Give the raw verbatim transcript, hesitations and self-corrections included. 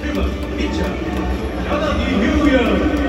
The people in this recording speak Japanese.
きゅうばんピッチャー柳優也。